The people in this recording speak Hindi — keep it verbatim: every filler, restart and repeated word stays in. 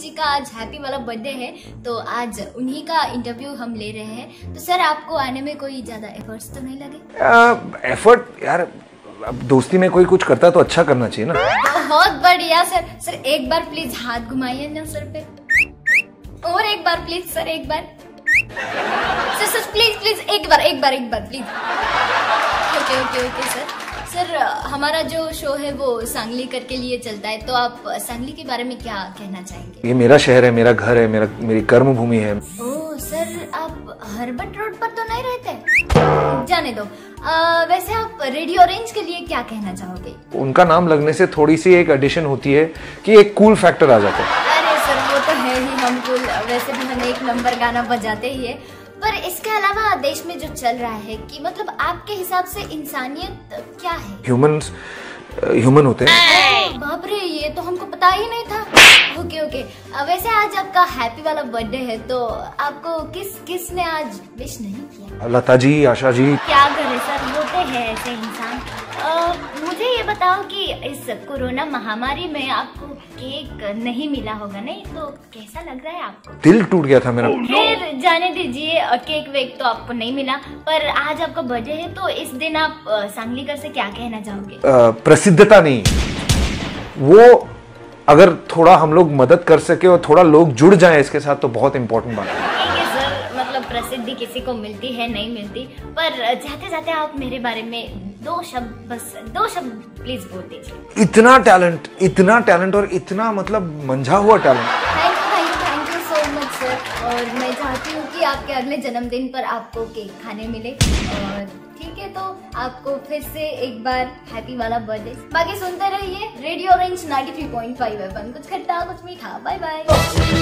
जी का आज हैप्पी वाला बर्थडे है, तो आज उन्हीं का इंटरव्यू हम ले रहे हैं। तो सर आपको आने में कोई ज्यादा एफर्ट्स तो नहीं लगे? एफर्ट यार, अब दोस्ती में कोई कुछ करता है तो अच्छा करना चाहिए ना। बहुत बढ़िया सर। सर एक बार प्लीज हाथ घुमाइए ना सर पे, और एक बार प्लीज सर, एक बार सर सर प्लीज प्लीज एक बार एक बार एक बार please. Okay okay okay sir. Sir हमारा जो शो है वो सांगली कर के लिए चलता है, तो आप सांगली के बारे में क्या कहना चाहेंगे? ये मेरा शहर है, मेरा घर है, मेरा मेरी कर्म भूमि है। ओह सर, आप हर्बट रोड पर तो नहीं रहते? जाने दो। आ, वैसे आप रेडियो ऑरेंज के लिए क्या कहना चाहोगे? उनका नाम लगने से थोड़ी सी एक एडिशन होती है कि एक कूल फैक्टर आ जाता है। अरे सर वो तो है ही, हम कूल, वैसे भी हम एक नंबर गाना बजाते ही है। पर इसके अलावा देश में जो चल रहा है कि मतलब आपके हिसाब से इंसानियत क्या है? ह्यूमंस ह्यूमन होते हैं। बाप रे, ये तो हमको पता ही नहीं था। Okay okay. वैसे आज आपका हैप्पी वाला बर्थडे है, तो आपको किस किस ने आज विश नहीं किया? लता जी, आशा जी। क्या करे सर, होते हैं ऐसे इंसान। आ, मुझे ये बताओ कि इस कोरोना महामारी में आपको केक नहीं मिला होगा, नहीं तो कैसा लग रहा है आपको? दिल टूट गया था मेरा। फिर जाने दीजिए, केक वेक तो आपको नहीं मिला, पर आज आपका बर्थडे है, तो इस दिन आप सांगलीकर से क्या कहना चाहोगे? प्रसिद्धता नहीं, वो अगर थोड़ा हम लोग मदद कर सके और थोड़ा लोग जुड़ जाएं इसके साथ तो बहुत इम्पोर्टेंट बात है। ठीक है सर, मतलब प्रसिद्धि किसी को मिलती है, नहीं मिलती, पर जाते जाते आप मेरे बारे में दो शब्द, बस दो शब्द प्लीज बोल दीजिए। इतना टैलेंट, इतना टैलेंट और इतना मतलब मंझा हुआ talent. Thank you thank you thank you so much sir. और मैं चाहती हूँ कि आपके अगले जन्मदिन पर आपको केक खाने मिले। और ठीक है, तो आपको फिर से एक बार हैप्पी वाला बर्थडे। बाकी सुनते रहिए radio orange ninety three point five F M, कुछ खट्टा कुछ मीठा। Bye bye.